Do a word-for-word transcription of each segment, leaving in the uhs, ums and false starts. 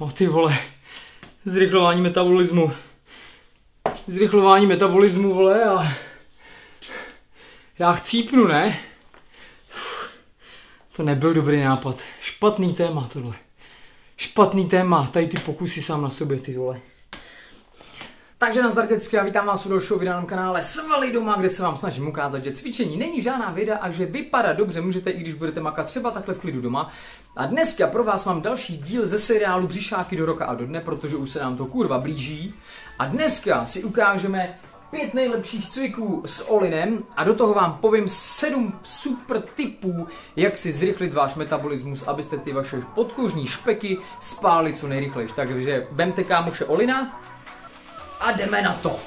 O ty vole, zrychlování metabolismu. Zrychlování metabolismu, vole, a já chcípnu, ne? To nebyl dobrý nápad. Špatný téma tohle. Špatný téma, tady ty pokusy sám na sobě, ty vole. Takže nazdar dětsky a vítám vás u dalšího videa na kanále Svaly doma, kde se vám snažím ukázat, že cvičení není žádná věda a že vypadat dobře můžete, i když budete makat třeba takhle v klidu doma. A dneska pro vás mám další díl ze seriálu Břišáky do roka a do dne, protože už se nám to kurva blíží. A dneska si ukážeme pět nejlepších cviků s Olinem a do toho vám povím sedm super tipů, jak si zrychlit váš metabolismus, abyste ty vaše podkožní špeky spálili co nejrychleji. Takže vemte kámoše Olina a jdeme na to.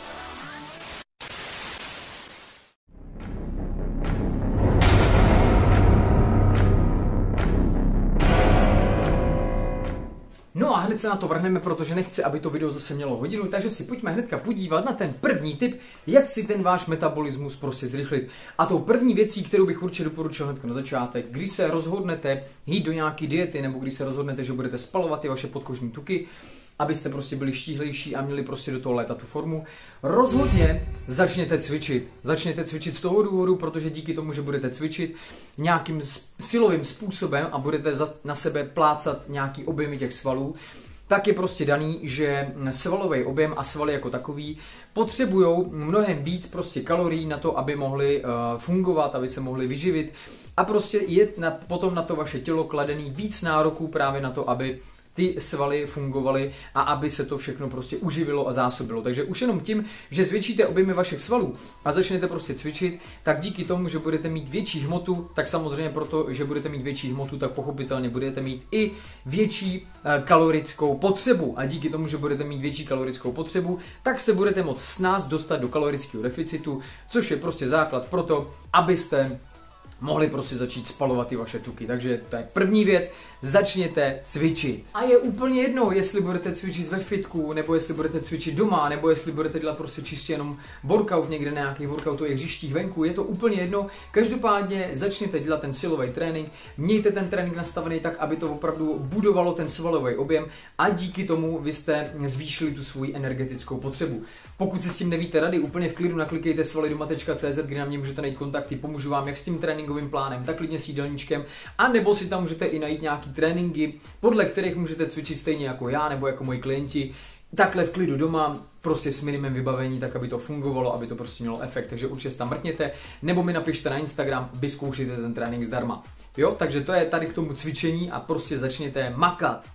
No a hned se na to vrhneme, protože nechci, aby to video zase mělo hodinu, takže si pojďme hnedka podívat na ten první tip, jak si ten váš metabolismus prostě zrychlit. A tou první věcí, kterou bych určitě doporučil hnedka na začátek, když se rozhodnete jít do nějaké diety, nebo když se rozhodnete, že budete spalovat ty vaše podkožní tuky, abyste prostě byli štíhlejší a měli prostě do toho léta tu formu, rozhodně začněte cvičit. Začněte cvičit z toho důvodu, protože díky tomu, že budete cvičit nějakým silovým způsobem a budete na sebe plácat nějaký objemy těch svalů, tak je prostě daný, že svalový objem a svaly jako takový potřebují mnohem víc prostě kalorií na to, aby mohly uh, fungovat, aby se mohly vyživit a prostě je na, potom na to vaše tělo kladený víc nároků právě na to, aby ty svaly fungovaly a aby se to všechno prostě uživilo a zásobilo. Takže už jenom tím, že zvětšíte objemy vašich svalů a začnete prostě cvičit, tak díky tomu, že budete mít větší hmotu, tak samozřejmě proto, že budete mít větší hmotu, tak pochopitelně budete mít i větší e, kalorickou potřebu. A díky tomu, že budete mít větší kalorickou potřebu, tak se budete moct s nás dostat do kalorického deficitu, což je prostě základ pro to, abyste mohli prostě začít spalovat ty vaše tuky. Takže to je první věc, začněte cvičit. A je úplně jedno, jestli budete cvičit ve fitku, nebo jestli budete cvičit doma, nebo jestli budete dělat prostě čistě jenom workout někde na nějakých workoutových hřištích venku, je to úplně jedno. Každopádně začněte dělat ten silový trénink, mějte ten trénink nastavený tak, aby to opravdu budovalo ten svalový objem a díky tomu vy jste zvýšili tu svoji energetickou potřebu. Pokud si s tím nevíte rady, úplně v klidu naklikejte svalydoma tečka cé zet, kde na mě můžete najít kontakty, pomůžu vám jak s tím tréninkovým plánem, tak klidně s jídelníčkem, a nebo si tam můžete i najít nějaký tréninky, podle kterých můžete cvičit stejně jako já nebo jako moji klienti, takhle v klidu doma, prostě s minimem vybavení, tak aby to fungovalo, aby to prostě mělo efekt. Takže určitě tam mrkněte, nebo mi napište na Instagram, vyzkoušejte ten trénink zdarma. Jo, takže to je tady k tomu cvičení a prostě začněte makat.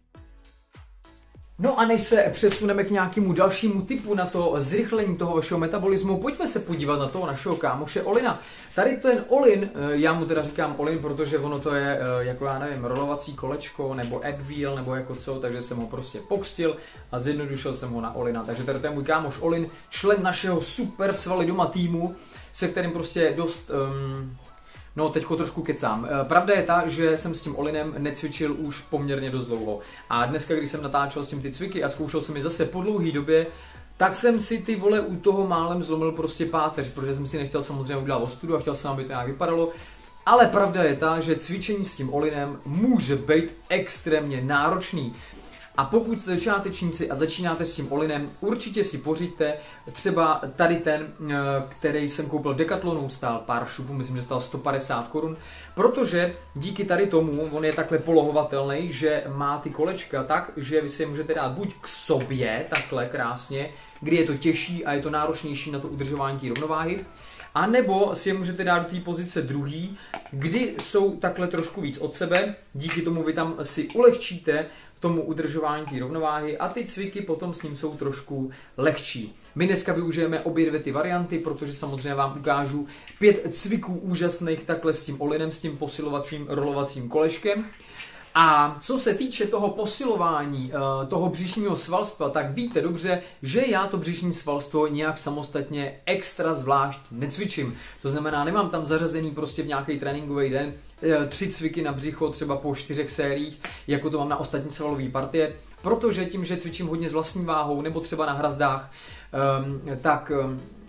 No a než se přesuneme k nějakému dalšímu typu na to zrychlení toho vašeho metabolismu, pojďme se podívat na toho našeho kámoše Olina. Tady ten Olin, já mu teda říkám Olin, protože ono to je jako já nevím, rolovací kolečko nebo egg wheel nebo jako co, takže jsem ho prostě pokřtil a zjednodušil jsem ho na Olina. Takže tady to je můj kámoš Olin, člen našeho super Svaly doma týmu, se kterým prostě dost... Um, No, teďko trošku kecám. Pravda je ta, že jsem s tím Olinem necvičil už poměrně dost dlouho. A dneska, když jsem natáčel s tím ty cviky a zkoušel jsem je zase po dlouhé době, tak jsem si ty vole u toho málem zlomil prostě páteř, protože jsem si nechtěl samozřejmě udělat ostudu a chtěl jsem, aby to nějak vypadalo. Ale pravda je ta, že cvičení s tím Olinem může být extrémně náročný. A pokud jste začátečníci a začínáte s tím Olinem, určitě si pořiďte třeba tady ten, který jsem koupil Decathlonu, stál pár šupů, myslím, že stál sto padesát korun, protože díky tady tomu, on je takhle polohovatelný, že má ty kolečka tak, že vy si je můžete dát buď k sobě, takhle krásně, kdy je to těžší a je to náročnější na to udržování té rovnováhy, a nebo si je můžete dát do té pozice druhý, kdy jsou takhle trošku víc od sebe, díky tomu vy tam si ulehčíte tomu udržování té rovnováhy a ty cviky potom s ním jsou trošku lehčí. My dneska využijeme obě dvě ty varianty, protože samozřejmě vám ukážu pět cviků úžasných takhle s tím Olinem, s tím posilovacím rolovacím kolečkem. A co se týče toho posilování, toho břišního svalstva, tak víte dobře, že já to břišní svalstvo nějak samostatně extra zvlášť necvičím. To znamená, nemám tam zařazený prostě v nějaký tréninkový den tři cviky na břicho, třeba po čtyřech sériích, jako to mám na ostatní svalové partie, protože tím, že cvičím hodně s vlastní váhou nebo třeba na hrazdách, tak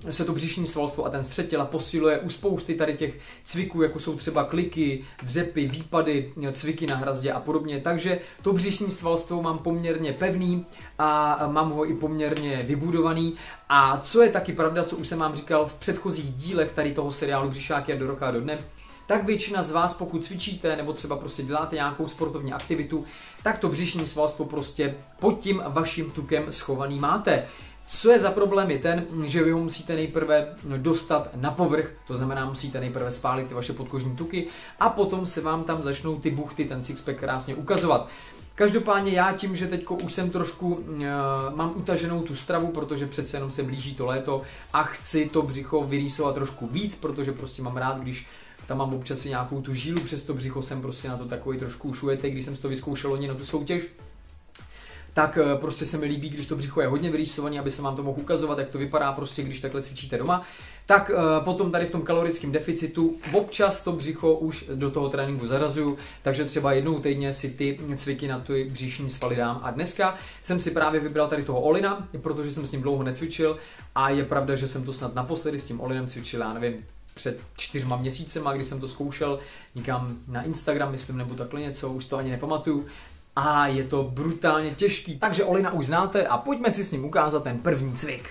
se to břišní svalstvo a ten střed těla posiluje u spousty tady těch cviků, jako jsou třeba kliky, dřepy, výpady, cviky na hrazdě a podobně. Takže to břišní svalstvo mám poměrně pevný a mám ho i poměrně vybudovaný. A co je taky pravda, co už jsem vám říkal v předchozích dílech tady toho seriálu Břišáky do roka a do dne, tak většina z vás, pokud cvičíte nebo třeba prostě děláte nějakou sportovní aktivitu, tak to břišní svalstvo prostě pod tím vaším tukem schovaný máte. Co je za problém je ten, že vy ho musíte nejprve dostat na povrch, to znamená musíte nejprve spálit ty vaše podkožní tuky a potom se vám tam začnou ty buchty, ten sixpack krásně ukazovat. Každopádně já tím, že teďko už jsem trošku e, mám utaženou tu stravu, protože přece jenom se blíží to léto a chci to břicho vyrýsovat trošku víc, protože prostě mám rád, když tam mám občas si nějakou tu žílu, přes to břicho jsem prostě na to takový trošku ušujete, když jsem to vyzkoušel loni na tu soutěž. Tak prostě se mi líbí, když to břicho je hodně vyrýsované, aby se vám to mohl ukazovat, jak to vypadá prostě, když takhle cvičíte doma. Tak potom tady v tom kalorickém deficitu občas to břicho už do toho tréninku zařazuju, takže třeba jednou týdně si ty cviky na ty břišní svaly dám. A dneska jsem si právě vybral tady toho Olina, protože jsem s ním dlouho necvičil a je pravda, že jsem to snad naposledy s tím Olinem cvičil, já nevím, před čtyřma měsícema, kdy jsem to zkoušel někam na Instagram, myslím, nebo takhle něco, už to ani nepamatuju. A je to brutálně těžký. Takže Olina už znáte a pojďme si s ním ukázat ten první cvik.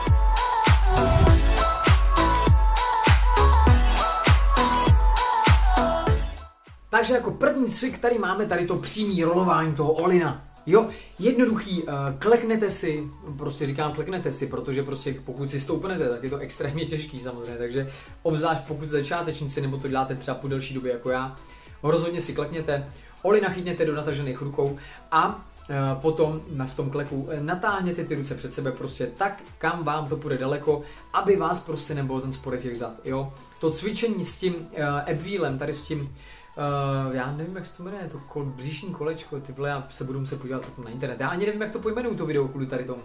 Takže jako první cvik tady máme tady to přímý rolování toho Olina. Jo, jednoduchý, uh, kleknete si, prostě říkám kleknete si, protože prostě pokud si stoupnete, tak je to extrémně těžký samozřejmě, takže obzvlášť pokud začátečníci nebo to děláte třeba po delší době jako já, rozhodně si klekněte, Olina chytněte do natažených rukou a e, potom na, v tom kleku e, natáhněte ty ruce před sebe prostě tak, kam vám to půjde daleko, aby vás prostě nebyl ten spodek těch zad, jo. To cvičení s tím e, abwheelem, tady s tím, e, já nevím, jak se to jmenuje, to kol, bříšní kolečko, ty vole, já se budu muset podívat na internet, já ani nevím, jak to pojmenuju to video kvůli tady tomu.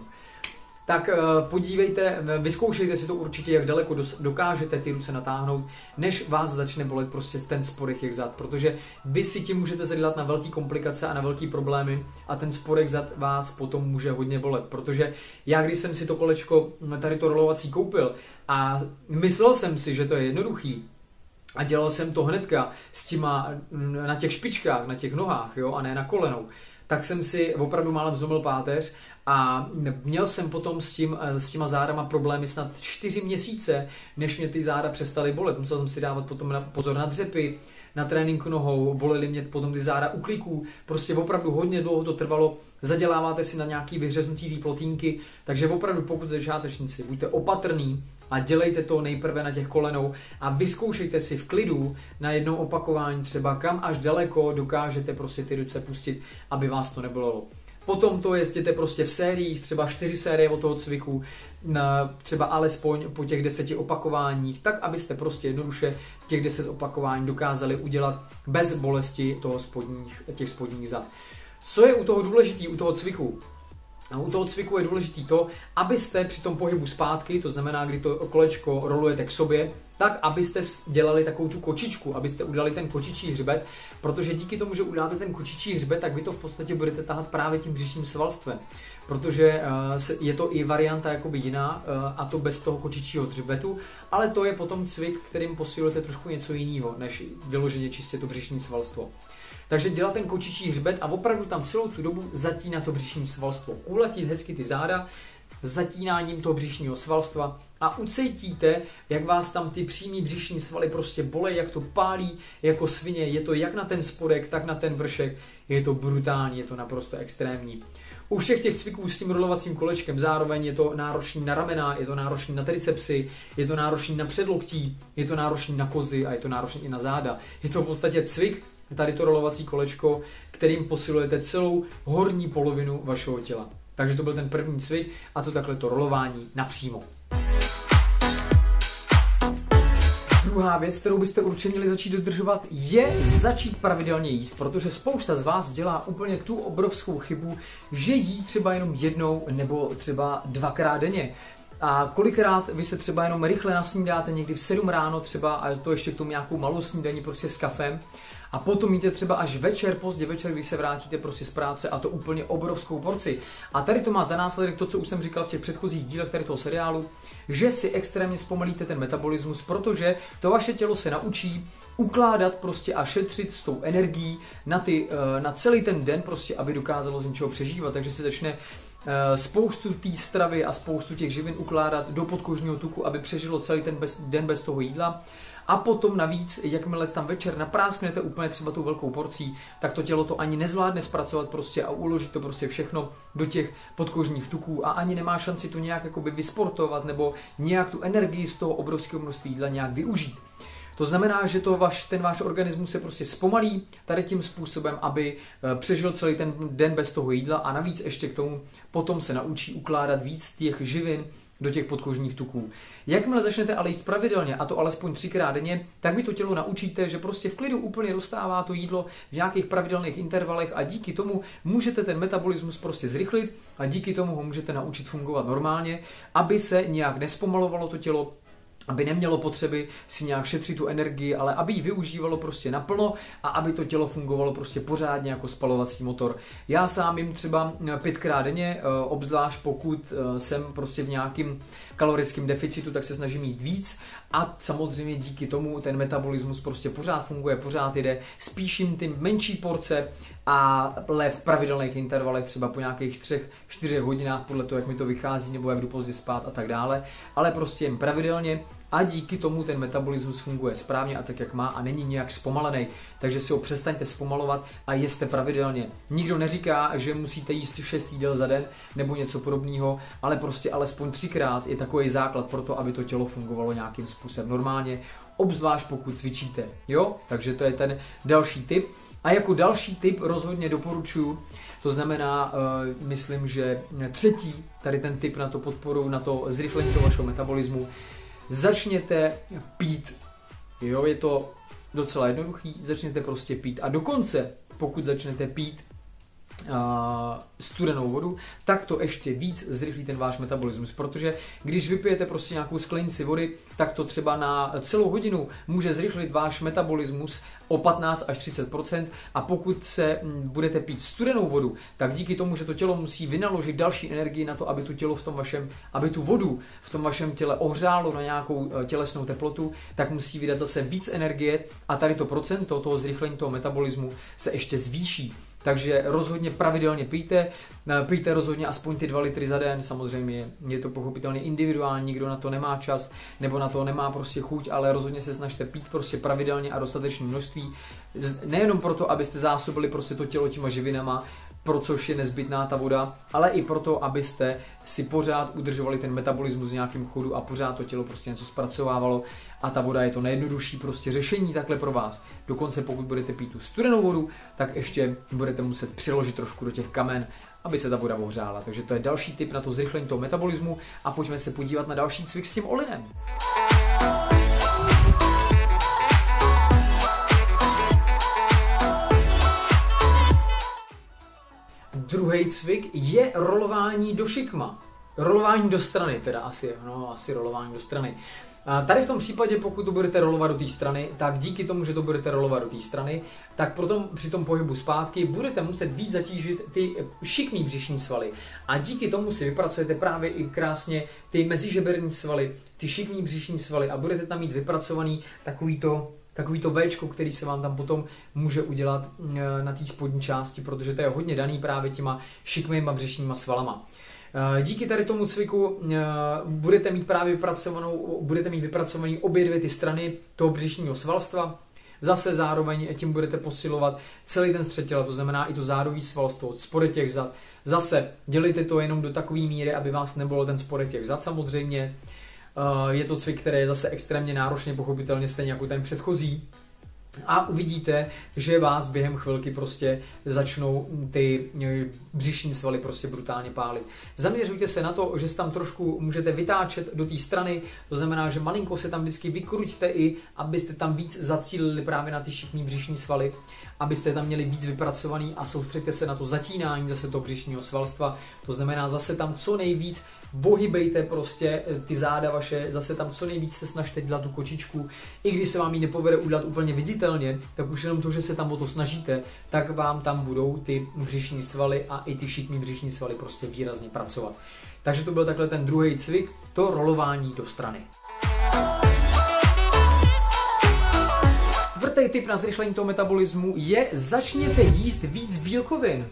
Tak uh, podívejte, vyzkoušejte si to určitě, jak daleko dokážete ty ruce natáhnout, než vás začne bolet prostě ten spodek těch zad, protože vy si tím můžete zadělat na velké komplikace a na velké problémy a ten spodek zad vás potom může hodně bolet, protože já když jsem si to kolečko, tady to rolovací koupil a myslel jsem si, že to je jednoduchý, a dělal jsem to hnedka s těma na těch špičkách, na těch nohách, jo, a ne na kolenou, tak jsem si opravdu málem zlomil páteř a měl jsem potom s, tím, s těma zádama problémy snad čtyři měsíce, než mě ty záda přestaly bolet. Musel jsem si dávat potom na, pozor na dřepy, na trénink nohou, bolely mě potom ty záda u kliků, prostě opravdu hodně dlouho to trvalo, zaděláváte si na nějaký vyhřeznutý plotínky, takže opravdu pokud začátečníci, buďte opatrný a dělejte to nejprve na těch kolenou a vyzkoušejte si v klidu na jednom opakování třeba kam až daleko dokážete prostě ty ruce pustit, aby vás to nebolelo. Potom to jezděte prostě v sériích, třeba čtyři série od toho cviku, třeba alespoň po těch deseti opakováních, tak abyste prostě jednoduše těch deset opakování dokázali udělat bez bolesti toho spodních, těch spodních zad. Co je u toho důležité, u toho cviku? A u toho cviku je důležité to, abyste při tom pohybu zpátky, to znamená, kdy to kolečko rolujete k sobě, tak abyste dělali takovou tu kočičku, abyste udělali ten kočičí hřbet, protože díky tomu, že uděláte ten kočičí hřbet, tak vy to v podstatě budete tahat právě tím břišním svalstvem, protože uh, je to i varianta jakoby jiná, uh, a to bez toho kočičího hřbetu, ale to je potom cvik, kterým posilujete trošku něco jiného, než vyloženě čistě to břišní svalstvo. Takže dělat ten kočičí hřbet a opravdu tam celou tu dobu zatínat to břišní svalstvo. Kulatit hezky ty záda, zatínáním toho břišního svalstva a ucítíte, jak vás tam ty přímý břišní svaly prostě bolej, jak to pálí jako svině. Je to jak na ten spodek, tak na ten vršek. Je to brutální, je to naprosto extrémní. U všech těch cviků s tím rolovacím kolečkem zároveň je to náročný na ramena, je to náročný na tricepsy, je to náročný na předloktí, je to náročný na kozy a je to náročný i na záda. Je to v podstatě cvik, tady to rolovací kolečko, kterým posilujete celou horní polovinu vašeho těla. Takže to byl ten první cvik a to takhle to rolování napřímo. Druhá věc, kterou byste určitě měli začít dodržovat, je začít pravidelně jíst, protože spousta z vás dělá úplně tu obrovskou chybu, že jí třeba jenom jednou nebo třeba dvakrát denně. A kolikrát vy se třeba jenom rychle nasnídáte někdy v sedm ráno třeba a to ještě k tomu nějakou malou snídaní prostě s kafem A potom jíte třeba až večer, pozdě večer, když se vrátíte prostě z práce a to úplně obrovskou porci. A tady to má za následek to, co už jsem říkal v těch předchozích dílech tady toho seriálu, že si extrémně zpomalíte ten metabolismus, protože to vaše tělo se naučí ukládat prostě a šetřit s tou energií na, ty, na celý ten den prostě, aby dokázalo z něčeho přežívat. Takže se začne spoustu té stravy a spoustu těch živin ukládat do podkožního tuku, aby přežilo celý ten bez, den bez toho jídla. A potom navíc, jakmile tam večer naprásknete úplně třeba tou velkou porcí, tak to tělo to ani nezvládne zpracovat prostě a uloží to prostě všechno do těch podkožních tuků a ani nemá šanci to nějak jakoby vysportovat nebo nějak tu energii z toho obrovského množství jídla nějak využít. To znamená, že to vaš, ten váš organismus se prostě zpomalí tady tím způsobem, aby přežil celý ten den bez toho jídla a navíc ještě k tomu potom se naučí ukládat víc těch živin do těch podkožních tuků. Jakmile začnete ale jíst pravidelně, a to alespoň třikrát denně, tak vy to tělo naučíte, že prostě v klidu úplně dostává to jídlo v nějakých pravidelných intervalech a díky tomu můžete ten metabolismus prostě zrychlit a díky tomu ho můžete naučit fungovat normálně, aby se nějak nespomalovalo to tělo, aby nemělo potřeby si nějak šetřit tu energii, ale aby ji využívalo prostě naplno a aby to tělo fungovalo prostě pořádně jako spalovací motor. Já sám jim třeba pětkrát denně, obzvlášť pokud jsem prostě v nějakým kalorickém deficitu, tak se snažím jít víc a samozřejmě díky tomu ten metabolismus prostě pořád funguje, pořád jde, spíš jim ty menší porce ale v pravidelných intervalech, třeba po nějakých třech, čtyřech hodinách, podle toho, jak mi to vychází, nebo jak jdu pozdě spát a tak dále, ale prostě jen pravidelně a díky tomu ten metabolismus funguje správně a tak, jak má a není nějak zpomalený, takže si ho přestaňte zpomalovat a jeste pravidelně. Nikdo neříká, že musíte jíst šest jídel za den nebo něco podobného, ale prostě alespoň třikrát je takový základ pro to, aby to tělo fungovalo nějakým způsobem normálně, obzvlášť pokud cvičíte, jo? Takže to je ten další tip. A jako další tip rozhodně doporučuji, to znamená, uh, myslím, že třetí, tady ten tip na to podporu, na to zrychlení toho vašeho metabolismu, začněte pít. Jo, je to docela jednoduchý, začněte prostě pít a dokonce, pokud začnete pít uh, studenou vodu, tak to ještě víc zrychlí ten váš metabolismus, protože když vypijete prostě nějakou sklenici vody, tak to třeba na celou hodinu může zrychlit váš metabolismus o patnáct až třicet procent a pokud se budete pít studenou vodu, tak díky tomu, že to tělo musí vynaložit další energii na to, aby tu tělo v tom vašem, aby tu vodu v tom vašem těle ohřálo na nějakou tělesnou teplotu, tak musí vydat zase víc energie a tady to procento toho zrychlení toho metabolismu se ještě zvýší. Takže rozhodně pravidelně pijte, pijte rozhodně aspoň ty dva litry za den, samozřejmě je to pochopitelně individuální, nikdo na to nemá čas, nebo na to nemá prostě chuť, ale rozhodně se snažte pít prostě pravidelně a dostatečné množství, nejenom proto, abyste zásobili prostě to tělo těma živinama, pro což je nezbytná ta voda, ale i proto, abyste si pořád udržovali ten metabolismus v nějakém chodu a pořád to tělo prostě něco zpracovávalo a ta voda je to nejjednodušší prostě řešení takhle pro vás. Dokonce pokud budete pít tu studenou vodu, tak ještě budete muset přiložit trošku do těch kamen, aby se ta voda ohřála. Takže to je další tip na to zrychlení toho metabolismu a pojďme se podívat na další cvik s tím olinem. Druhý cvik je rolování do šikma. Rolování do strany, teda asi, no, asi rolování do strany. A tady v tom případě, pokud to budete rolovat do té strany, tak díky tomu, že to budete rolovat do té strany, tak potom při tom pohybu zpátky budete muset víc zatížit ty šikmý břišní svaly. A díky tomu si vypracujete právě i krásně ty mezižeberní svaly, ty šikmý břišní svaly a budete tam mít vypracovaný takovýto takový to véčko, který se vám tam potom může udělat na té spodní části, protože to je hodně daný právě těma šikmýma břišníma svalama. Díky tady tomu cviku budete mít právě vypracovanou, budete mít vypracovaný obě dvě ty strany toho břišního svalstva. Zase zároveň tím budete posilovat celý ten střed těla, to znamená i to zádový svalstvo od spodek těch zad. Zase dělejte to jenom do takové míry, aby vás nebylo ten spodek těch zad samozřejmě. Je to cvik, který je zase extrémně náročný, pochopitelně stejně jako ten předchozí. A uvidíte, že vás během chvilky prostě začnou ty břišní svaly prostě brutálně pálit. Zaměřujte se na to, že se tam trošku můžete vytáčet do té strany, to znamená, že malinko se tam vždycky vykruťte i, abyste tam víc zacílili právě na ty šikmý břišní svaly, abyste tam měli víc vypracovaný a soustřeďte se na to zatínání zase toho břišního svalstva, to znamená zase tam co nejvíc vohybejte prostě ty záda vaše, zase tam co nejvíc se snažte dělat tu kočičku, i když se vám ji nepovede udělat úplně viditelně, tak už jenom to, že se tam o to snažíte, tak vám tam budou ty břišní svaly a i ty šikmý břišní svaly prostě výrazně pracovat. Takže to byl takhle ten druhý cvik, to rolování do strany. Čtvrtý tip na zrychlení toho metabolismu je začněte jíst víc bílkovin.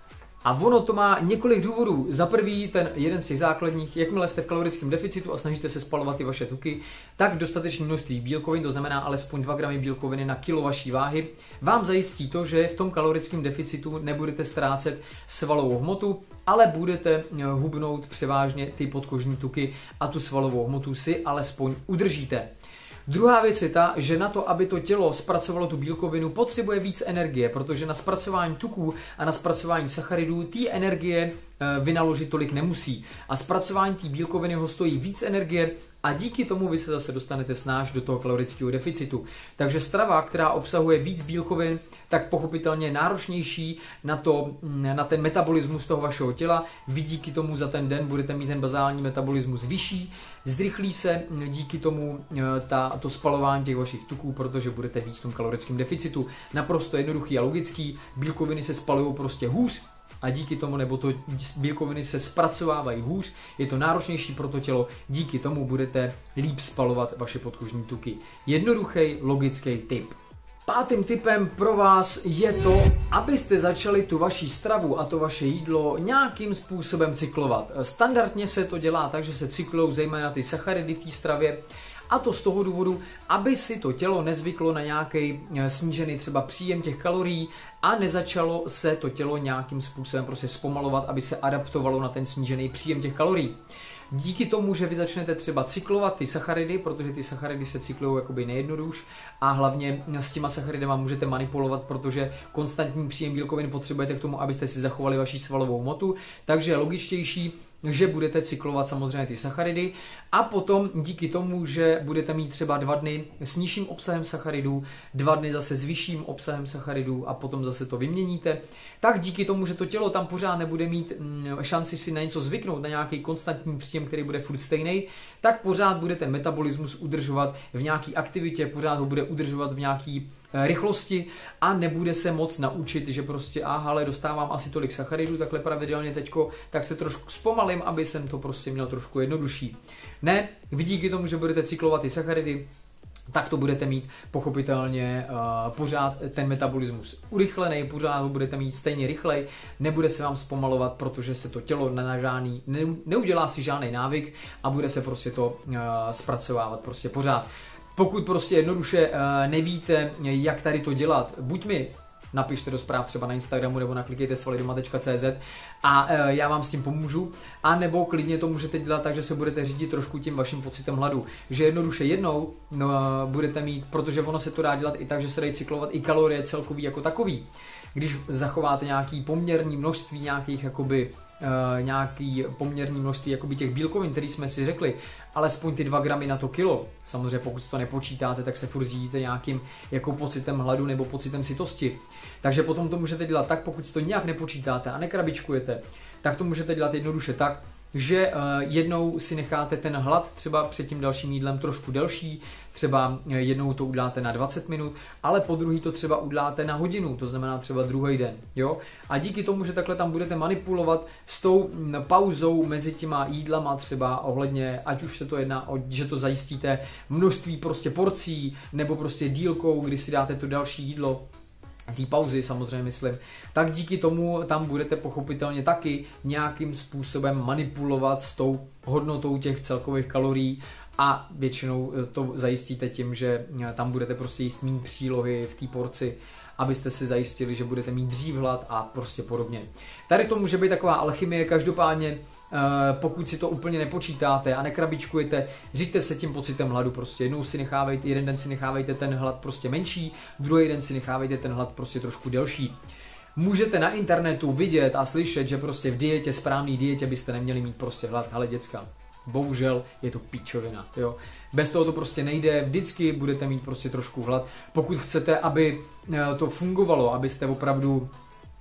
A ono to má několik důvodů. Za prvý, ten jeden z těch základních, jakmile jste v kalorickém deficitu a snažíte se spalovat ty vaše tuky, tak dostatečné množství bílkovin, to znamená alespoň dva gramy bílkoviny na kilo vaší váhy, vám zajistí to, že v tom kalorickém deficitu nebudete ztrácet svalovou hmotu, ale budete hubnout převážně ty podkožní tuky a tu svalovou hmotu si alespoň udržíte. Druhá věc je ta, že na to, aby to tělo zpracovalo tu bílkovinu, potřebuje víc energie, protože na zpracování tuků a na zpracování sacharidů té energie vynaložit tolik nemusí. A zpracování té bílkoviny ho stojí víc energie a díky tomu vy se zase dostanete snáš do toho kalorického deficitu. Takže strava, která obsahuje víc bílkovin, tak pochopitelně je náročnější na, to, na ten metabolismus toho vašeho těla. Vy díky tomu za ten den budete mít ten bazální metabolismus vyšší, zrychlí se díky tomu ta, to spalování těch vašich tuků, protože budete víc v tom kalorickém deficitu. Naprosto jednoduchý a logický, bílkoviny se spalují prostě hůř, a díky tomu, nebo to bílkoviny se zpracovávají hůř, je to náročnější pro to tělo, díky tomu budete líp spalovat vaše podkožní tuky. Jednoduchý, logický tip. Pátým tipem pro vás je to, abyste začali tu vaši stravu a to vaše jídlo nějakým způsobem cyklovat. Standardně se to dělá tak, že se cyklují zejména ty sacharidy v té stravě, a to z toho důvodu, aby si to tělo nezvyklo na nějaký snížený třeba příjem těch kalorií a nezačalo se to tělo nějakým způsobem prostě zpomalovat, aby se adaptovalo na ten snížený příjem těch kalorií. Díky tomu, že vy začnete třeba cyklovat ty sacharidy, protože ty sacharidy se cyklují jakoby nejjednoduš a hlavně s těma sacharidama můžete manipulovat, protože konstantní příjem bílkovin potřebujete k tomu, abyste si zachovali vaši svalovou hmotu, takže je logičtější, že budete cyklovat samozřejmě ty sacharidy a potom díky tomu, že budete mít třeba dva dny s nižším obsahem sacharidů, dva dny zase s vyšším obsahem sacharidů a potom zase to vyměníte, tak díky tomu, že to tělo tam pořád nebude mít šanci si na něco zvyknout, na nějaký konstantní příjem, který bude furt stejný, tak pořád budete metabolismus udržovat v nějaký aktivitě, pořád ho bude udržovat v nějaký rychlosti a nebude se moc naučit, že prostě aha, ale dostávám asi tolik sacharidů, takhle pravidelně teďko, tak se trošku zpomalím, aby jsem to prostě měl trošku jednodušší. Ne, vy díky tomu, že budete cyklovat ty sacharidy, tak to budete mít pochopitelně uh, pořád ten metabolismus urychlený, pořád ho budete mít stejně rychlej, nebude se vám zpomalovat, protože se to tělo na žádný, ne, neudělá si žádný návyk a bude se prostě to uh, zpracovávat prostě pořád. Pokud prostě jednoduše uh, nevíte, jak tady to dělat, buď mi napište do zpráv třeba na Instagramu nebo naklikejte svalidoma tečka cé zet a uh, já vám s tím pomůžu, a nebo klidně to můžete dělat tak, že se budete řídit trošku tím vaším pocitem hladu, že jednoduše jednou no, uh, budete mít, protože ono se to dá dělat i tak, že se dají cyklovat i kalorie celkový jako takový. Když zachováte nějaký poměrný množství nějakých jakoby Uh, nějaký poměrný množství jakoby těch bílkovin, který jsme si řekli, alespoň ty dva gramy na to kilo. Samozřejmě pokud to nepočítáte, tak se furt řídíte nějakým jako pocitem hladu nebo pocitem sytosti. Takže potom to můžete dělat tak, pokud to nějak nepočítáte a nekrabičkujete, tak to můžete dělat jednoduše tak, že uh, jednou si necháte ten hlad třeba před tím dalším jídlem trošku delší, třeba jednou to uděláte na dvacet minut, ale po druhý to třeba uděláte na hodinu, to znamená třeba druhý den, jo? A díky tomu, že takhle tam budete manipulovat s tou pauzou mezi těma jídlama třeba ohledně, ať už se to jedná o, že to zajistíte množství prostě porcí, nebo prostě dílkou, kdy si dáte to další jídlo, té pauzy samozřejmě myslím, tak díky tomu tam budete pochopitelně taky nějakým způsobem manipulovat s tou hodnotou těch celkových kalorií a většinou to zajistíte tím, že tam budete prostě jíst méně přílohy v té porci, abyste si zajistili, že budete mít dřív hlad a prostě podobně. Tady to může být taková alchymie, každopádně pokud si to úplně nepočítáte a nekrabičkujete, říďte se tím pocitem hladu, prostě jednou si nechávejte, jeden den si nechávejte ten hlad prostě menší, druhý den si nechávejte ten hlad prostě trošku delší. Můžete na internetu vidět a slyšet, že prostě v dietě, správný dietě byste neměli mít prostě hlad, ale děcka, bohužel je to píčovina, jo. Bez toho to prostě nejde, vždycky budete mít prostě trošku hlad. Pokud chcete, aby to fungovalo, abyste opravdu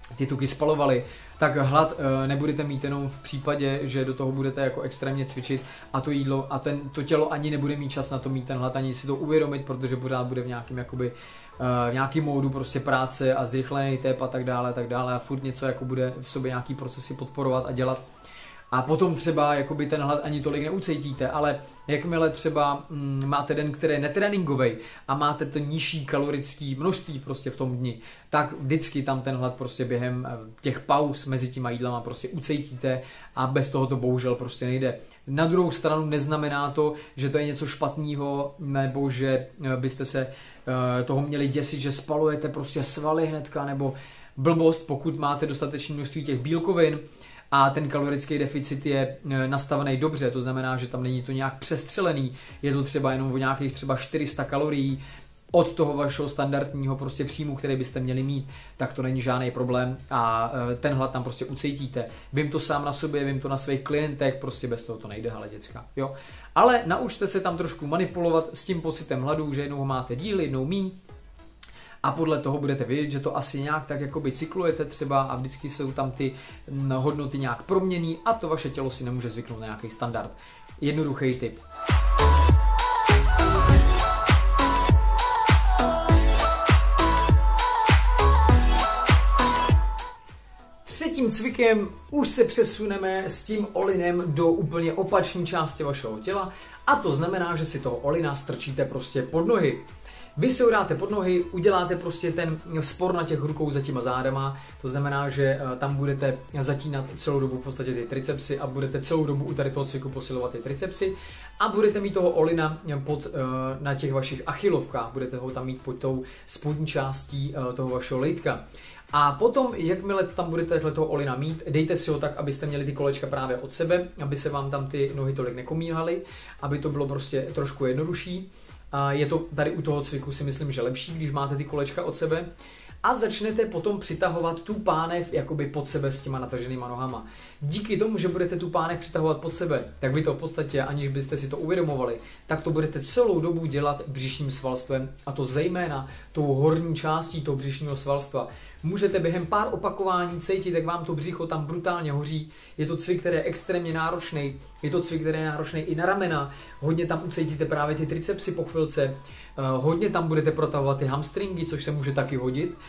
ty tuky spalovaly, tak hlad e, nebudete mít jenom v případě, že do toho budete jako extrémně cvičit a to jídlo a ten, to tělo ani nebude mít čas na to mít ten hlad, ani si to uvědomit, protože pořád bude v nějakém jakoby v nějakým módu prostě práce a zrychlený tep a tak dále, tak dále a furt něco jako bude v sobě nějaký procesy podporovat a dělat. A potom třeba jakoby ten hlad ani tolik neucítíte, ale jakmile třeba mm, máte den, který je netréninkovej a máte to nižší kalorický množství prostě v tom dni, tak vždycky tam ten hlad prostě během těch pauz mezi těma jídlama prostě ucítíte a bez toho to bohužel prostě nejde. Na druhou stranu neznamená to, že to je něco špatného nebo že byste se uh, toho měli děsit, že spalujete prostě svaly hnedka nebo blbost, pokud máte dostatečné množství těch bílkovin a ten kalorický deficit je nastavený dobře, to znamená, že tam není to nějak přestřelený, je to třeba jenom o nějakých třeba čtyři sta kalorií od toho vašeho standardního prostě příjmu, který byste měli mít, tak to není žádný problém a ten hlad tam prostě ucítíte. Vím to sám na sobě, vím to na svých klientech, prostě bez toho to nejde, hele děcka, jo. Ale naučte se tam trošku manipulovat s tím pocitem hladu, že jednou ho máte díl, jednou míň, a podle toho budete vědět, že to asi nějak tak jakoby cyklujete třeba a vždycky jsou tam ty hodnoty nějak proměný a to vaše tělo si nemůže zvyknout na nějaký standard. Jednoduchý tip. Třetím cvikem už se přesuneme s tím olinem do úplně opačné části vašeho těla a to znamená, že si toho olina strčíte prostě pod nohy. Vy si ho dáte pod nohy, uděláte prostě ten spor na těch rukou za těma zádama, to znamená, že tam budete zatínat celou dobu v podstatě ty tricepsy a budete celou dobu u tady toho cviku posilovat ty tricepsy a budete mít toho olina pod, na těch vašich achilovkách, budete ho tam mít pod tou spodní částí toho vašeho lejtka. A potom, jakmile tam budete toho olina mít, dejte si ho tak, abyste měli ty kolečka právě od sebe, aby se vám tam ty nohy tolik nekomíhaly, aby to bylo prostě trošku jednodušší. A je to tady u toho cviku si myslím, že lepší, když máte ty kolečka od sebe a začnete potom přitahovat tu pánev jakoby pod sebe s těma nataženýma nohama. Díky tomu, že budete tu pánev přitahovat pod sebe, tak vy to v podstatě, aniž byste si to uvědomovali, tak to budete celou dobu dělat břišním svalstvem a to zejména tou horní částí toho břišního svalstva. Můžete během pár opakování cítit, jak vám to břicho tam brutálně hoří. Je to cvik, který je extrémně náročný. Je to cvik, který je náročný i na ramena. Hodně tam ucítíte právě ty tricepsy po chvilce. Hodně tam budete protahovat ty hamstringy, což se může taky hodit.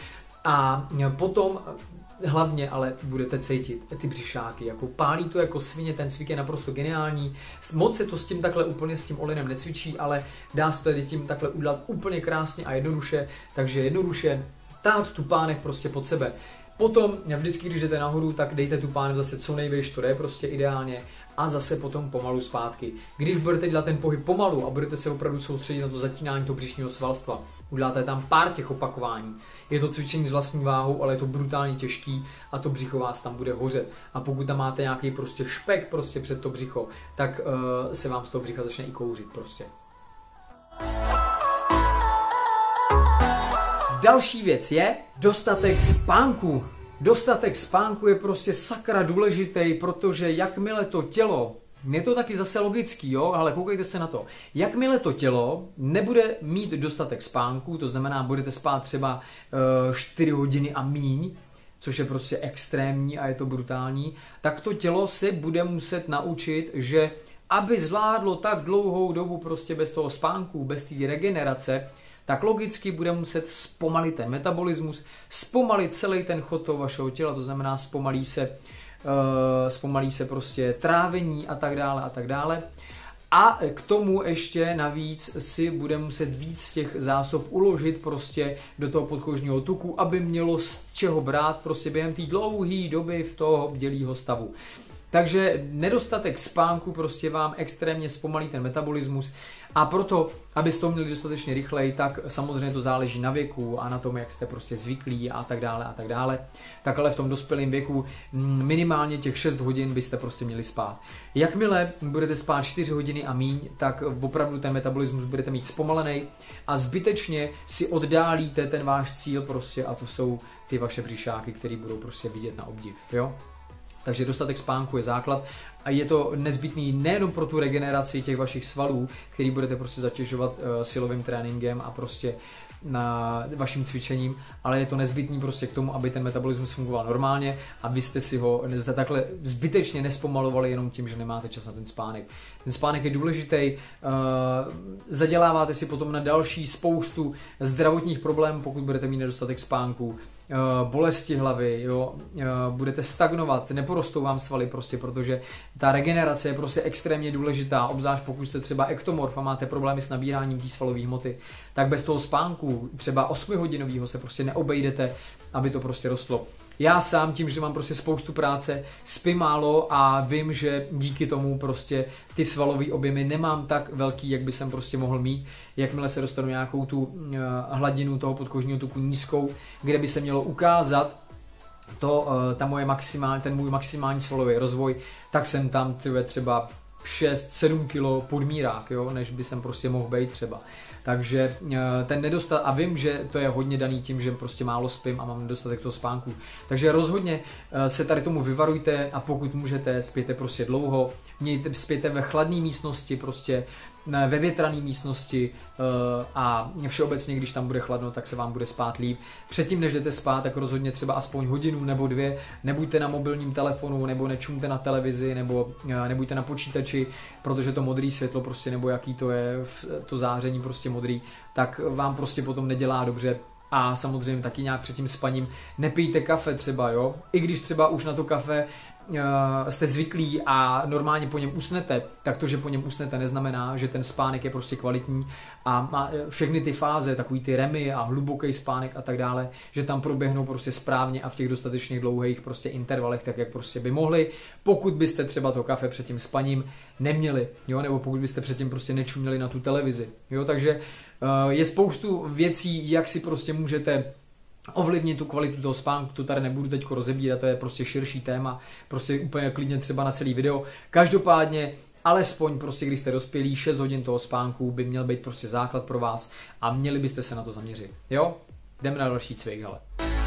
A potom hlavně ale budete cítit ty břišáky. Jako pálí to jako svině, ten cvik je naprosto geniální. Moc se to s tím takhle úplně s tím olinem necvičí, ale dá se to tím takhle udělat úplně krásně a jednoduše. Takže jednoduše tát tu pánev prostě pod sebe. Potom vždycky, když jdete nahoru, tak dejte tu pánev zase co nejvýš, to je prostě ideálně a zase potom pomalu zpátky. Když budete dělat ten pohyb pomalu a budete se opravdu soustředit na to zatínání toho břišního svalstva, uděláte tam pár těch opakování. Je to cvičení s vlastní váhou, ale je to brutálně těžký a to břicho vás tam bude hořet. A pokud tam máte nějaký prostě špek prostě před to břicho, tak uh, se vám z toho břicha začne i kouřit prostě. Další věc je dostatek spánku. Dostatek spánku je prostě sakra důležitý, protože jakmile to tělo, je to taky zase logický, jo, ale koukejte se na to. Jakmile to tělo nebude mít dostatek spánku, to znamená, budete spát třeba uh, čtyři hodiny a míň, což je prostě extrémní a je to brutální, tak to tělo si bude muset naučit, že aby zvládlo tak dlouhou dobu prostě bez toho spánku, bez té regenerace, tak logicky bude muset zpomalit ten metabolismus, zpomalit celý ten chod toho vašeho těla, to znamená zpomalí se, uh, zpomalí se prostě trávení a tak dále a tak dále. A k tomu ještě navíc si bude muset víc těch zásob uložit prostě do toho podkožního tuku, aby mělo z čeho brát prostě během té dlouhé doby v toho bdělého stavu. Takže nedostatek spánku prostě vám extrémně zpomalí ten metabolismus a proto, abyste to měli dostatečně rychleji, tak samozřejmě to záleží na věku a na tom, jak jste prostě zvyklí a tak dále a tak dále. Tak ale v tom dospělém věku minimálně těch šest hodin byste prostě měli spát. Jakmile budete spát čtyři hodiny a míň, tak opravdu ten metabolismus budete mít zpomalený a zbytečně si oddálíte ten váš cíl prostě a to jsou ty vaše břišáky, které budou prostě vidět na obdiv, jo? Takže dostatek spánku je základ a je to nezbytný nejenom pro tu regeneraci těch vašich svalů, který budete prostě zatěžovat uh, silovým tréninkem a prostě na vaším cvičením, ale je to nezbytný prostě k tomu, aby ten metabolismus fungoval normálně a vy jste si ho takhle zbytečně nespomalovali jenom tím, že nemáte čas na ten spánek. Ten spánek je důležitý, uh, zaděláváte si potom na další spoustu zdravotních problémů, pokud budete mít nedostatek spánku, uh, bolesti hlavy, jo, uh, budete stagnovat, neporostou vám svaly prostě, protože ta regenerace je prostě extrémně důležitá, obzvlášť pokud jste třeba ektomorf a máte problémy s nabíráním té svalové hmoty, tak bez toho spánku, třeba osmihodinového, se prostě neobejdete, aby to prostě rostlo. Já sám tím, že mám prostě spoustu práce, spím málo a vím, že díky tomu prostě ty svalové objemy nemám tak velký, jak by jsem prostě mohl mít. Jakmile se dostanu nějakou tu uh, hladinu toho podkožního tuku nízkou, kde by se mělo ukázat to, uh, ta moje maximální, ten můj maximální svalový rozvoj, tak jsem tam tyhle, třeba šest sedm kilo podmírák, jo, než by jsem prostě mohl být třeba. Takže ten nedostatek, a vím, že to je hodně daný tím, že prostě málo spím a mám nedostatek toho spánku. Takže rozhodně se tady tomu vyvarujte a pokud můžete, spějte prostě dlouho, mějte, spějte ve chladné místnosti, prostě ve větrané místnosti a všeobecně, když tam bude chladno, tak se vám bude spát líp. Předtím, než jdete spát, tak rozhodně třeba aspoň hodinu nebo dvě, nebuďte na mobilním telefonu, nebo nečumte na televizi, nebo nebuďte na počítači, protože to modré světlo prostě, nebo jaký to je, to záření prostě modrý, tak vám prostě potom nedělá dobře. A samozřejmě taky nějak před tím spaním nepijte kafe třeba, jo, i když třeba už na to kafe jste zvyklí a normálně po něm usnete, tak to, že po něm usnete, neznamená, že ten spánek je prostě kvalitní a má všechny ty fáze, takový ty remy a hluboký spánek a tak dále, že tam proběhnou prostě správně a v těch dostatečně dlouhých prostě intervalech, tak jak prostě by mohli, pokud byste třeba to kafe před tím spaním neměli, jo, nebo pokud byste předtím prostě nečuměli na tu televizi, jo, takže uh, je spoustu věcí, jak si prostě můžete ovlivnit tu kvalitu toho spánku, to tady nebudu teď rozebírat, to je prostě širší téma, prostě úplně klidně třeba na celý video. Každopádně, alespoň prostě, když jste dospělí, šest hodin toho spánku by měl být prostě základ pro vás a měli byste se na to zaměřit. Jo? Jdeme na další cvik, hele.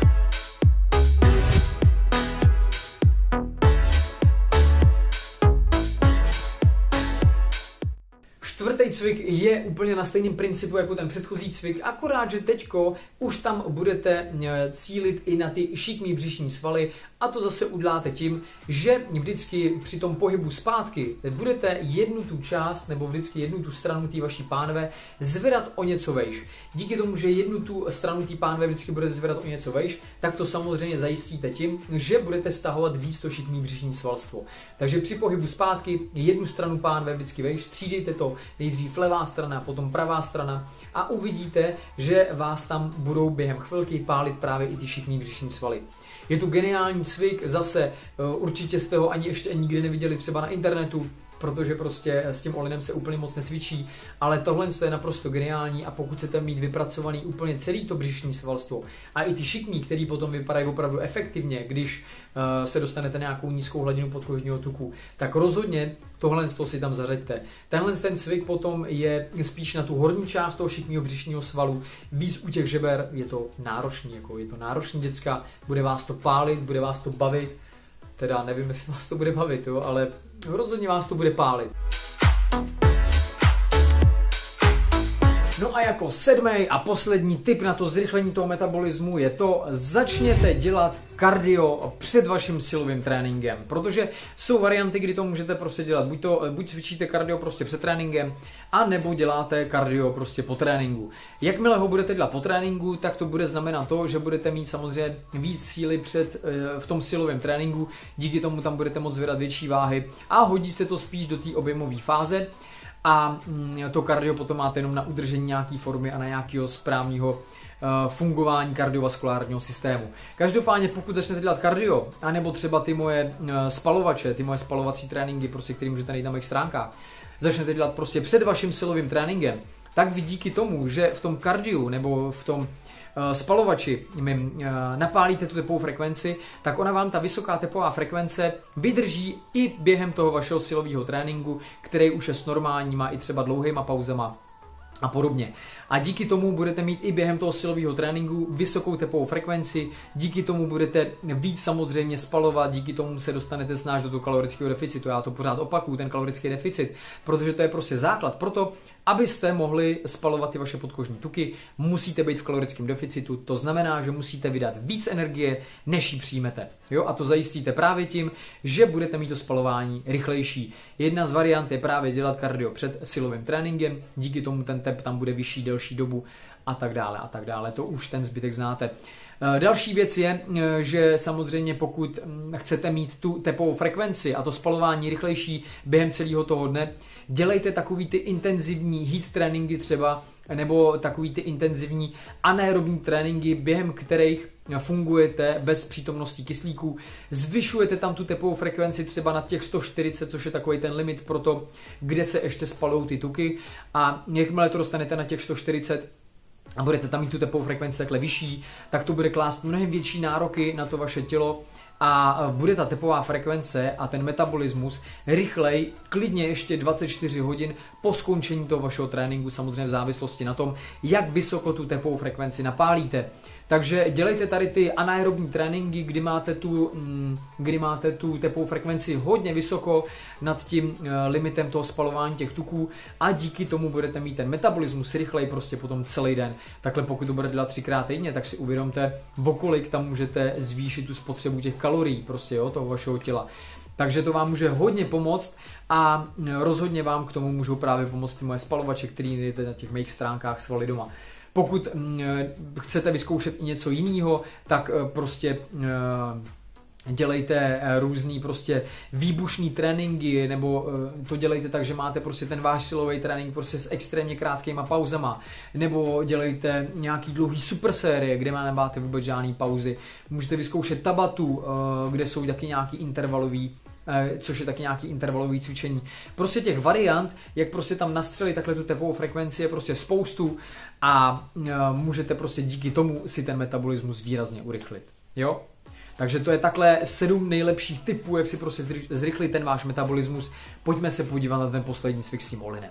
Čtvrtý cvik je úplně na stejném principu jako ten předchozí cvik, akorát, že teďko už tam budete cílit i na ty šikmý břišní svaly a to zase uděláte tím, že vždycky při tom pohybu zpátky budete jednu tu část nebo vždycky jednu tu stranu té vaší pánve zvedat o něco vejš. Díky tomu, že jednu tu stranu té pánve vždycky budete zvedat o něco vejš, tak to samozřejmě zajistíte tím, že budete stahovat víc to šikmý břišní svalstvo. Takže při pohybu zpátky jednu stranu pánve vždycky vejš, střídejte to, nejdřív levá strana, potom pravá strana a uvidíte, že vás tam budou během chvilky pálit právě i ty šikmý břišní svaly. Je tu geniální cvik, zase určitě jste ho ani ještě nikdy neviděli třeba na internetu, protože prostě s tím Olinem se úplně moc necvičí, ale tohle je naprosto geniální a pokud chcete mít vypracovaný úplně celý to břišní svalstvo a i ty šikmí, který potom vypadají opravdu efektivně, když uh, se dostanete nějakou nízkou hladinu podkožního tuku, tak rozhodně tohle si tam zařaďte. Tenhle ten cvik potom je spíš na tu horní část toho šikmého břišního svalu, víc u těch žeber je to náročný, jako je to náročný, děcka, bude vás to pálit, bude vás to bavit. Teda nevím, jestli vás to bude bavit, jo, ale rozhodně vás to bude pálit. No a jako sedmý a poslední tip na to zrychlení toho metabolismu je to, začněte dělat kardio před vaším silovým tréninkem, protože jsou varianty, kdy to můžete prostě dělat, buď, to, buď cvičíte kardio prostě před tréninkem, a nebo děláte kardio prostě po tréninku. Jakmile ho budete dělat po tréninku, tak to bude znamenat to, že budete mít samozřejmě víc síly před, v tom silovém tréninku, díky tomu tam budete moct zvedat větší váhy a hodí se to spíš do té objemové fáze. A to kardio potom máte jenom na udržení nějaké formy a na nějakého správného fungování kardiovaskulárního systému. Každopádně pokud začnete dělat kardio, anebo třeba ty moje spalovače, ty moje spalovací tréninky, prostě, který můžete najít na mých stránkách, začnete dělat prostě před vaším silovým tréninkem, tak vy díky tomu, že v tom kardiu nebo v tom spalovači napálíte tu tepovou frekvenci, tak ona vám ta vysoká tepová frekvence vydrží i během toho vašeho silového tréninku, který už je s normálníma i třeba dlouhýma pauzama. a podobně. A díky tomu budete mít i během toho silového tréninku vysokou tepovou frekvenci, díky tomu budete víc samozřejmě spalovat, díky tomu se dostanete snáš do toho kalorického deficitu. Já to pořád opakuju, ten kalorický deficit, protože to je prostě základ. Proto, abyste mohli spalovat ty vaše podkožní tuky, musíte být v kalorickém deficitu. To znamená, že musíte vydat víc energie, než ji přijmete. Jo? A to zajistíte právě tím, že budete mít to spalování rychlejší. Jedna z variant je právě dělat kardio před silovým tréninkem, díky tomu ten tep tam bude vyšší delší dobu a tak dále a tak dále. To už ten zbytek znáte. Další věc je, že samozřejmě pokud chcete mít tu tepovou frekvenci a to spalování rychlejší během celého toho dne, dělejte takový ty intenzivní heat tréninky třeba, nebo takový ty intenzivní anaerobní tréninky, během kterých fungujete bez přítomnosti kyslíku. Zvyšujete tam tu tepovou frekvenci třeba na těch sto čtyřicet, což je takový ten limit pro to, kde se ještě spalují ty tuky. A jakmile to dostanete na těch sto čtyřicet, a budete tam mít tu tepovou frekvenci takhle vyšší, tak to bude klást mnohem větší nároky na to vaše tělo a bude ta tepová frekvence a ten metabolismus rychlej, klidně ještě dvacet čtyři hodin po skončení toho vašeho tréninku, samozřejmě v závislosti na tom, jak vysoko tu tepovou frekvenci napálíte. Takže dělejte tady ty anaerobní tréninky, kdy máte tu, kdy máte tu tepovou frekvenci hodně vysoko nad tím limitem toho spalování těch tuků a díky tomu budete mít ten metabolismus rychlej prostě potom celý den. Takhle pokud to budete dělat třikrát týdně, tak si uvědomte, o kolik tam můžete zvýšit tu spotřebu těch kalorií prostě, jo, toho vašeho těla. Takže to vám může hodně pomoct a rozhodně vám k tomu můžou právě pomoct ty moje spalovače, které najdete na těch mých stránkách Svaly doma. Pokud chcete vyzkoušet i něco jiného, tak prostě dělejte různý prostě výbušný tréninky, nebo to dělejte tak, že máte prostě ten váš silový trénink prostě s extrémně krátkýma pauzama, nebo dělejte nějaký dlouhý super série, kde nemáte vůbec žádný pauzy. Můžete vyzkoušet tabatu, kde jsou taky nějaký intervalový, což je taky nějaký intervalový cvičení. Prostě těch variant, jak prostě tam nastřelit takhle tu tepovou frekvenci, je prostě spoustu a můžete prostě díky tomu si ten metabolismus výrazně urychlit. Jo? Takže to je takhle sedm nejlepších tipů, jak si prostě zrychlit ten váš metabolismus. Pojďme se podívat na ten poslední cvik s tím all-inem.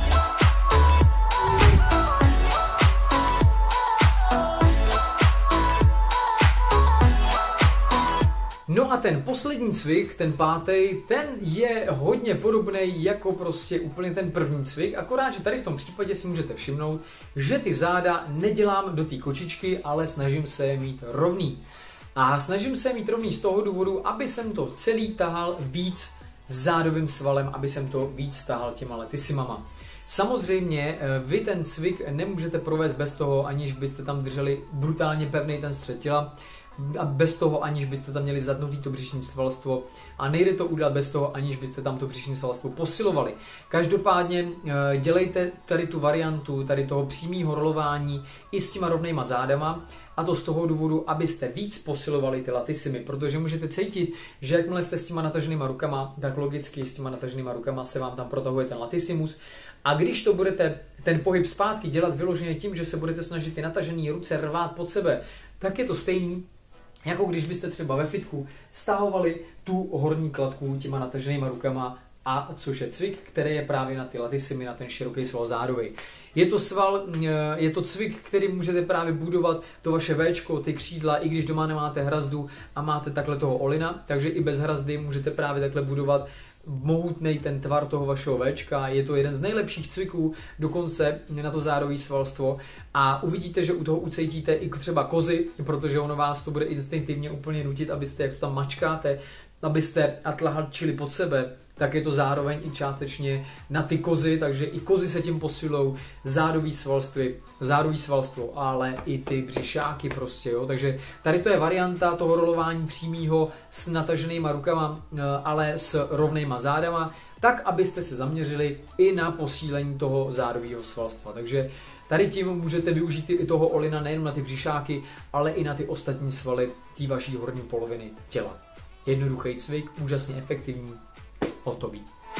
No a ten poslední cvik, ten pátý, ten je hodně podobný jako prostě úplně ten první cvik, akorát, že tady v tom případě si můžete všimnout, že ty záda nedělám do té kočičky, ale snažím se je mít rovný. A snažím se je mít rovný z toho důvodu, aby jsem to celý tahal víc zádovým svalem, aby jsem to víc tahal těma latisimama. Samozřejmě vy ten cvik nemůžete provést bez toho, aniž byste tam drželi brutálně pevný ten střed těla, a bez toho, aniž byste tam měli zadnutý to břišní svalstvo, a nejde to udělat bez toho, aniž byste tam to břišní svalstvo posilovali. Každopádně dělejte tady tu variantu, tady toho přímého rolování i s těma rovnejma zádama, a to z toho důvodu, abyste víc posilovali ty latisimy, protože můžete cítit, že jakmile jste s těma nataženýma rukama, tak logicky s těma nataženýma rukama se vám tam protahuje ten latissimus. A když to budete ten pohyb zpátky dělat vyloženě tím, že se budete snažit ty natažené ruce rvát pod sebe, tak je to stejný, jako když byste třeba ve fitku stahovali tu horní kladku těma nataženýma rukama, a což je cvik, který je právě na ty latisimy, na ten široký sval zádový. Je to sval, je to cvik, který můžete právě budovat to vaše véčko, ty křídla, i když doma nemáte hrazdu a máte takhle toho olina, takže i bez hrazdy můžete právě takhle budovat mohutnej ten tvar toho vašeho véčka. Je to jeden z nejlepších cviků dokonce na to zádový svalstvo a uvidíte, že u toho ucítíte i třeba kozy, protože ono vás to bude instinktivně úplně nutit, abyste, jak to tam mačkáte, abyste atlačili pod sebe, tak je to zároveň i částečně na ty kozy, takže i kozy se tím posilou, zádový svalstvo, zádový svalstvo, ale i ty břišáky prostě, jo. Takže tady to je varianta toho rolování přímého s nataženýma rukama, ale s rovnejma zádama, tak abyste se zaměřili i na posílení toho zádového svalstva. Takže tady tím můžete využít i toho olina nejen na ty břišáky, ale i na ty ostatní svaly té vaší horní poloviny těla. Jednoduchý cvik, úžasně efektivní, hotový.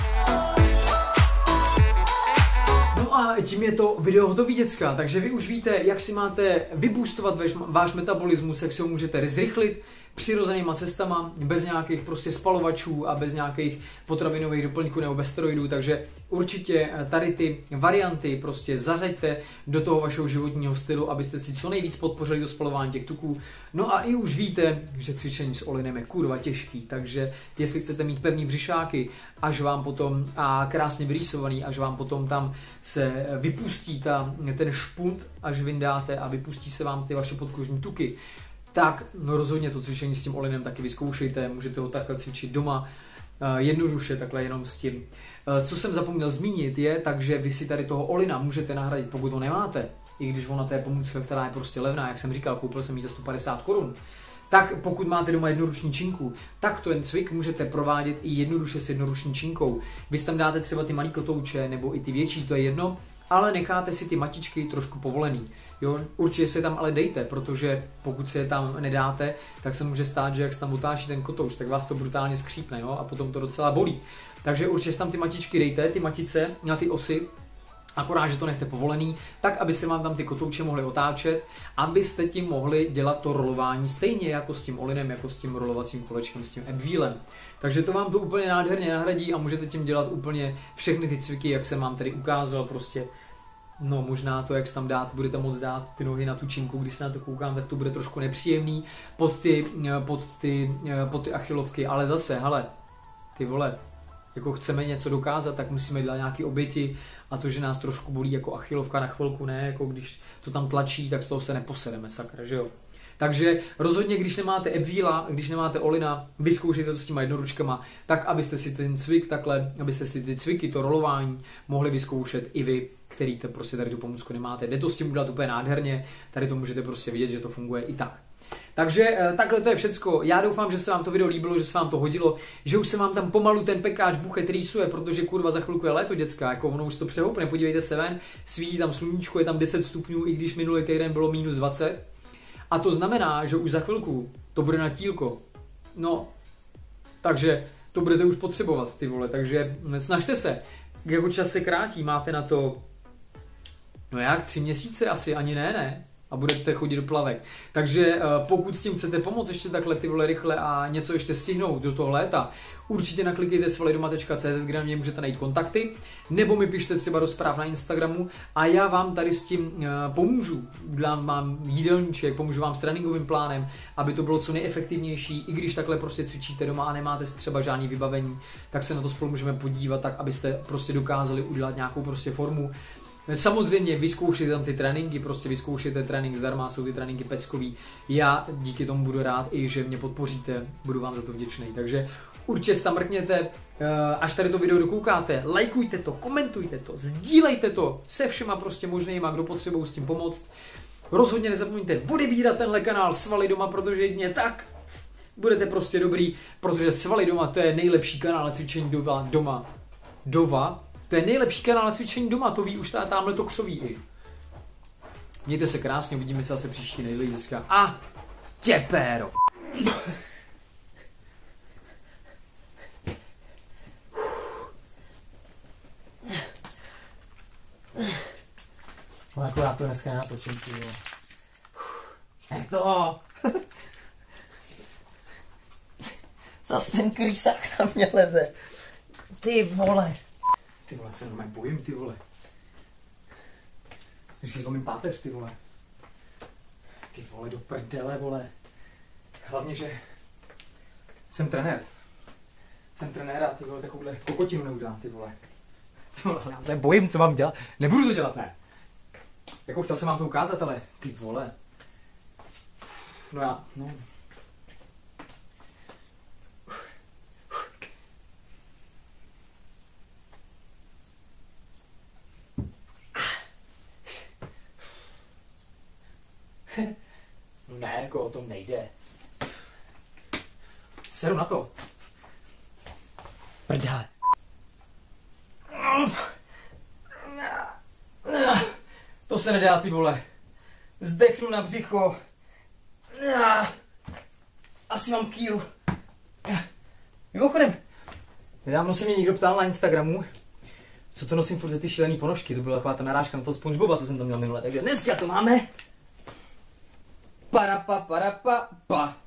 No a tím je to video hotový, děcka, takže vy už víte, jak si máte vyboostovat váš, váš metabolismus, jak si ho můžete zrychlit. přirozenýma cestama, bez nějakých prostě spalovačů a bez nějakých potravinových doplňků nebo bez steroidů, takže určitě tady ty varianty prostě zařaďte do toho vašeho životního stylu, abyste si co nejvíc podpořili do spalování těch tuků. No a i už víte, že cvičení s olinem je kurva těžký, takže jestli chcete mít pevný břišáky, až vám potom a krásně vyrýsovaný, až vám potom tam se vypustí ta, ten špunt, až vyndáte a vypustí se vám ty vaše podkožní tuky, tak no rozhodně to cvičení s tím olinem taky vyzkoušejte, můžete ho takhle cvičit doma, jednoduše, takhle jenom s tím. Co jsem zapomněl zmínit je, takže vy si tady toho olina můžete nahradit, pokud ho nemáte, i když ona to je pomůcka, která je prostě levná, jak jsem říkal, koupil jsem ji za sto padesát korun, tak pokud máte doma jednoruční činku, tak ten cvik můžete provádět i jednoduše s jednoruční činkou. Vy tam dáte třeba ty malý kotouče nebo i ty větší, to je jedno, ale necháte si ty matičky trošku povolený. Jo, určitě se tam ale dejte, protože pokud se je tam nedáte, tak se může stát, že jak se tam otáčí ten kotouč, tak vás to brutálně skřípne, jo, a potom to docela bolí. Takže určitě tam ty matičky dejte, ty matice na ty osy, akorát, že to nechte povolený, tak aby se vám tam ty kotouče mohly otáčet, abyste tím mohli dělat to rolování stejně jako s tím olinem, jako s tím rolovacím kolečkem, s tím abwheelem. Takže to vám to úplně nádherně nahradí a můžete tím dělat úplně všechny ty cviky, jak jsem vám tady ukázal, prostě. No možná to, jak se tam dát, budete moc dát ty nohy na tu činku, když se na to koukám, tak to bude trošku nepříjemný pod ty, pod ty, pod ty achilovky, ale zase, hele, ty vole, jako chceme něco dokázat, tak musíme dělat nějaké oběti a to, že nás trošku bolí jako achilovka na chvilku, ne, jako když to tam tlačí, tak z toho se neposedeme, sakra, že jo. Takže rozhodně, když nemáte abwheela, když nemáte olina, vyzkoušejte to s těma jednoručkama, tak abyste si ten cvik takhle, abyste si ty cviky, to rolování mohli vyzkoušet i vy, který to prostě tady tu pomůcku nemáte. Jde to s tím udělat úplně nádherně, tady to můžete prostě vidět, že to funguje i tak. Takže takhle to je všecko. Já doufám, že se vám to video líbilo, že se vám to hodilo, že už se vám tam pomalu ten pekáč buchet rýsuje, protože kurva za chvilku je léto, děcka, jako ono už to přehoupne, podívejte se ven, svítí tam sluníčko, je tam deset stupňů, i když minulý týden bylo minus dvacet. A to znamená, že už za chvilku to bude na tílko. No, takže to budete už potřebovat, ty vole, takže snažte se. Jako čas se krátí, máte na to, no jak, tři měsíce asi, ani ne, ne? A budete chodit do plavek. Takže pokud s tím chcete pomoct ještě takhle ty vole rychle a něco ještě stihnout do toho léta, určitě naklikejte svalidoma tečka cé zet, kde na mě můžete najít kontakty, nebo mi pište třeba do zpráv na Instagramu a já vám tady s tím pomůžu. Dám vám jídelníček, pomůžu vám s tréninkovým plánem, aby to bylo co nejefektivnější, i když takhle prostě cvičíte doma a nemáte třeba žádný vybavení, tak se na to spolu můžeme podívat, tak abyste prostě dokázali udělat nějakou prostě formu. Samozřejmě vyzkoušejte tam ty tréninky, prostě vyzkoušejte trénink zdarma, jsou ty tréninky peckový. Já díky tomu budu rád i, že mě podpoříte, budu vám za to vděčný. Takže určitě tam mrkněte, až tady to video dokoukáte, lajkujte to, komentujte to, sdílejte to se všema prostě možnýma, kdo potřebují s tím pomoct. Rozhodně nezapomeňte odebírat tenhle kanál Svaly doma, protože jedině tak budete prostě dobrý, protože Svaly doma to je nejlepší kanál na cvičení doma. Doma. Dova. To je nejlepší kanál na cvičení doma, to ví už tá, tamhle to křoví i. Mějte se krásně, uvidíme se zase příští neděli dneska. A těpéro. No jako já to dneska nenatočím, ty jo. Jak to? Zas ten krýsák na mě leze. Ty vole. Ty vole, se normálně bojím, ty vole. Když zlomím páteř, ty vole. Ty vole, do prdele, vole. Hlavně, že jsem trenér. Jsem trenér a ty vole, takovouhle kokotinu neudělám, ty vole. Ty vole, já se bojím, co mám dělat. Nebudu to dělat, ne. Jako chtěl jsem vám to ukázat, ale ty vole. No já, no. Ne, jako o tom nejde. Seru na to. Prdele. To se nedá, ty vole. Zdechnu na břicho. Asi mám kýl. Mimochodem, nedávno se mě někdo ptal na Instagramu, co to nosím furt za ty šílený ponožky. To byla taková ta narážka na toho SpongeBoba, co jsem tam měl minule. Takže dneska to máme. Parapa, parapa, pa.